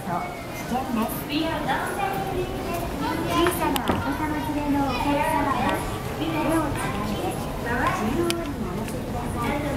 危険です。小さなお子様連れのお客様は手をつないで中央にお寄せください。